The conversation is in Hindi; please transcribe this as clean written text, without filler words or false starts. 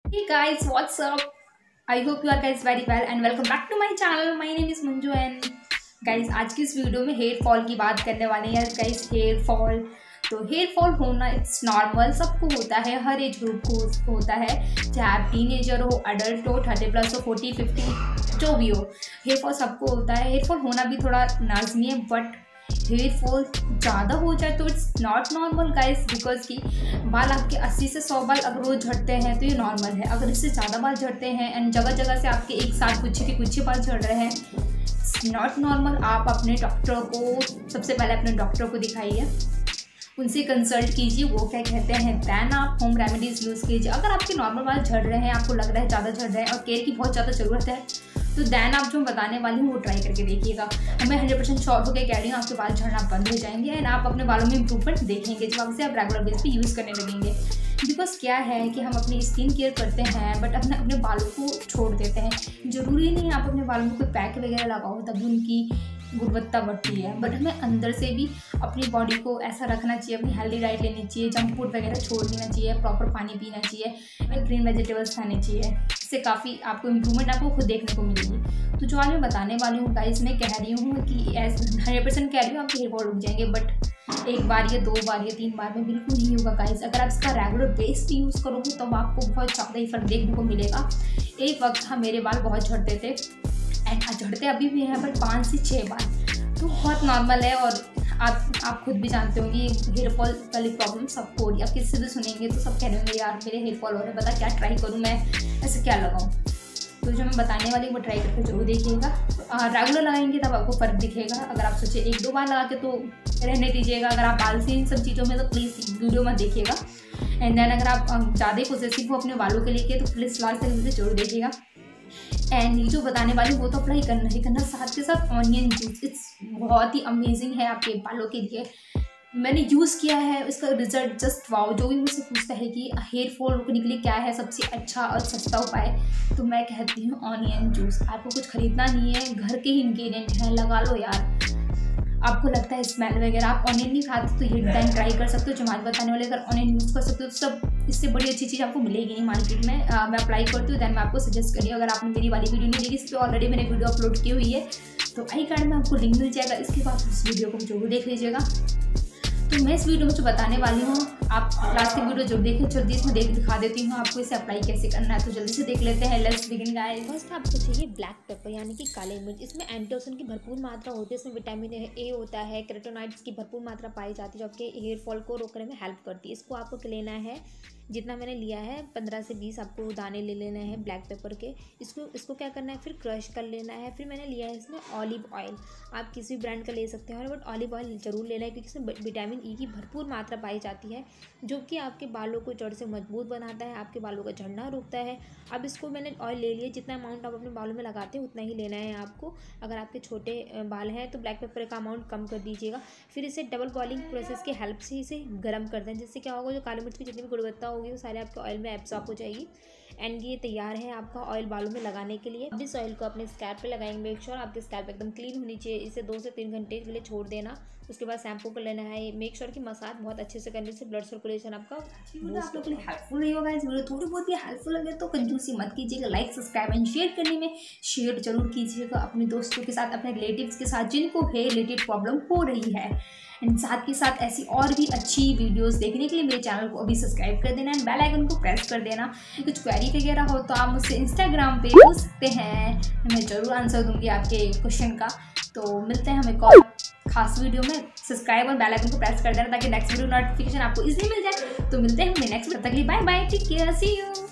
Hey guys, what's up? I hope you are guys very well and welcome back to my channel. My name is Manju and guys आज की इस वीडियो में हेयर फॉल की बात करने वाले हैं guys। हेयर फॉल तो हेयर फॉल होना इट्स नॉर्मल, सबको होता है, हर एज ग्रुप को होता है, चाहे आप टीनेजर हो, अडल्ट हो, 30+ हो, 40-50 जो भी हो, हेयर फॉल सबको होता है। हेयर फॉल होना भी थोड़ा लाजमी है, बट हेयर फॉल ज़्यादा हो जाए तो it's not normal guys, because कि बाल आपके 80 से 100 बाल अगर रोज झड़ते हैं तो ये नॉर्मल है। अगर इससे ज़्यादा बाल झड़ते हैं एंड जगह जगह से आपके एक साथ कुछ बाल झड़ रहे हैं, इट्स नॉट नॉर्मल। आप अपने डॉक्टर को सबसे पहले अपने डॉक्टर को दिखाइए, उनसे कंसल्ट कीजिए, वो क्या कहते हैं, दैन आप होम रेमेडीज़ यूज़ कीजिए। अगर आपके नॉर्मल बाल झड़ रहे हैं, आपको लग रहा है ज़्यादा झड़ रहे हैं और केयर की बहुत ज़्यादा ज़रूरत है, तो दैन आप जो बताने वाली हूँ वो ट्राई करके देखिएगा। मैं 100% श्योर होकर कह रही हूँ, आपके बाल झड़ना बंद हो जाएंगे एंड आप अपने बालों में इंप्रूवमेंट देखेंगे जब आपसे आप रेगुलर बेस पे यूज़ करने लगेंगे। बिकॉज क्या है कि हम अपनी स्किन केयर करते हैं बट अपने बालों को छोड़ देते हैं। ज़रूरी नहीं है आप अपने बालों में कोई पैक वगैरह लगाओ तभी उनकी गुणवत्ता बढ़ती है, बट हमें अंदर से भी अपनी बॉडी को ऐसा रखना चाहिए, अपनी हेल्दी डाइट लेनी चाहिए, जंक फूड वगैरह छोड़ देना चाहिए, प्रॉपर पानी पीना चाहिए, ग्रीन वेजिटेबल्स खाने चाहिए। इससे काफ़ी आपको इम्प्रूवमेंट आपको खुद देखने को मिलेगी। तो जो आज मैं बताने वाली हूँ गाइस, मैं कह रही हूँ कि 100% कह रही हूँ आपके हेयर फॉल रुक जाएंगे, बट एक बार या 2 बार या 3 बार में बिल्कुल नहीं होगा गाइस। अगर आप इसका रेगुलर बेस पे यूज़ करोगे तब आपको बहुत ज़्यादा ही फर्क देखने को मिलेगा। एक वक्त था मेरे बाल बहुत झड़ते थे एंड झड़ते अभी भी हैं, बट 5 से 6 बार तो बहुत नॉर्मल है। और आप खुद भी जानते होंगे हेयर फॉल वाली प्रॉब्लम सबको हो रही है। आप किसी से सुनेंगे तो सब कह रहे होंगे यार मेरे हेयर फॉल हो रहा है, बता क्या ट्राई करूँ, मैं ऐसे क्या लगाऊँ। तो जो मैं बताने वाली वो ट्राई करके जरूर देखिएगा। रेगुलर लगाएंगे तब आपको फ़र्क दिखेगा। अगर आप सोचे 1-2 बार लगा के तो रहने दीजिएगा। अगर आप आलसी इन सब चीज़ों में तो प्लीज़ वीडियो मत देखिएगा। एंड देन अगर आप ज़्यादा पोसेसिव हो अपने बालों के लिए तो प्लीज़ लास्ट तक मुझे जरूर देखिएगा। एंड ये जो बताने वाली वो तो अप्लाई करना ही करना, साथ के साथ ऑनियन जूस, इट्स बहुत ही अमेजिंग है आपके बालों के लिए। मैंने यूज़ किया है, इसका रिजल्ट जस्ट वाओ। जो भी मुझसे पूछता है कि हेयर फॉल रुकने के लिए क्या है सबसे अच्छा और सस्ता उपाय, तो मैं कहती हूँ ऑनियन जूस। आपको कुछ खरीदना नहीं है, घर के ही इंग्रेडिएंट हैं, लगा लो यार। आपको लगता है स्मेल वगैरह, आप ऑनियन नहीं खाते तो ये टाइम ट्राई कर सकते हो। जो आज बताने वाले अगर ऑनियन यूज़ कर सकते हो तो सब इससे बड़ी अच्छी चीज़ आपको मिलेगी नहीं मार्केट में। मैं अप्लाई करती हूँ, दैन मैं आपको सजेस्ट करिए। अगर आपने मेरी वाली वीडियो नहीं देखी, इस पर ऑलरेडी मैंने वीडियो अपलोड की हुई है, तो आई कार्ड में आपको लिंक मिल जाएगा, इसके बाद उस वीडियो को जरूर देख लीजिएगा। तो मैं इस वीडियो में जो बताने वाली हूँ आप लास्ट वीडियो जब देखें, जल्दी इसमें दिखा देती हूँ आपको इसे अप्लाई कैसे करना है। तो जल्दी से देख लेते हैं, लेट्स बिगिन गाइस। फर्स्ट आपको चाहिए ब्लैक पेपर यानी कि काले मिर्च। इसमें एंटीऑक्सीडेंट की भरपूर मात्रा होती है, इसमें विटामिन ए होता है, कैरोटीनॉइड्स की भरपूर मात्रा पाई जाती है जो आपके हेयर फॉल को रोकने में हेल्प करती है। इसको आपको लेना है, जितना मैंने लिया है 15 से 20 आपको दाने ले लेना है ब्लैक पेपर के। इसको क्या करना है, फिर क्रश कर लेना है। फिर मैंने लिया है इसमें ऑलिव ऑयल, आप किसी भी ब्रांड का ले सकते हैं, बट ऑलिव ऑयल ज़रूर लेना है क्योंकि इसमें विटामिन ई की भरपूर मात्रा पाई जाती है जो कि आपके बालों को जड़ से मजबूत बनाता है, आपके बालों का झड़ना रोकता है। अब इसको मैंने ऑयल ले लिया, जितना अमाउंट आप अपने बालों में लगाते हैं उतना ही लेना है आपको। अगर आपके छोटे बाल हैं तो ब्लैक पेपर का अमाउंट कम कर दीजिएगा। फिर इसे डबल बॉइलिंग प्रोसेस की हेल्प से इसे गर्म कर दें, जिससे क्या होगा, जो काली मिर्च की जितनी भी गुणवत्ता होगी वो सारे आपके ऑयल में एब्सॉर्ब हो जाएगी। एंड ये तैयार है आपका ऑयल बालों में लगाने के लिए। अब इस ऑयल को अपने स्कैल्प पे लगाएंगे। मेक श्योर आपकी स्कैल्प एकदम क्लीन होनी चाहिए। इसे 2 से 3 घंटे के लिए छोड़ देना, उसके बाद शैम्पू कर लेना है। मेक श्योर कि मसाज बहुत अच्छे से करने से ब्लड सर्कुलेशन आपका आप लोग के लिए हेल्पफुल नहीं होगा। इस वीडियो थोड़ी बहुत भी हेल्पफुल लगे तो कंजूसी मत कीजिएगा, लाइक सब्सक्राइब एंड शेयर करने में शेयर जरूर कीजिएगा अपने दोस्तों के साथ, अपने रिलेटिव्स के साथ जिनको हेयर रिलेटेड प्रॉब्लम हो रही है। एंड साथ के साथ ऐसी और भी अच्छी वीडियोस देखने के लिए मेरे चैनल को अभी सब्सक्राइब कर देना एंड बेल आइकन को प्रेस कर देना। कुछ क्वेरी वगैरह हो तो आप मुझसे इंस्टाग्राम पे पूछ सकते हैं, मैं ज़रूर आंसर दूंगी आपके क्वेश्चन का। तो मिलते हैं हम एक और खास वीडियो में। सब्सक्राइब और बेल आइकन को प्रेस कर देना ताकि नेक्स्ट वीडियो नोटिफिकेशन आपको इजीली मिल जाए। तो मिलते हैं हमें नेक्स्ट वीडियो, तक के लिए bye bye, take care, see you.